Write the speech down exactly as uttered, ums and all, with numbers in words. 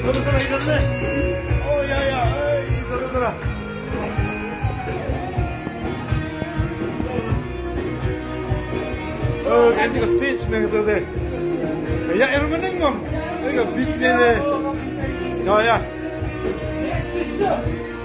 dara ilerle. Oh ya ya. Ay, dara dara. Oh, ganti ka stage na ito de. Ya, ano man nang? Ay, ka big na de. Ya ya. Next is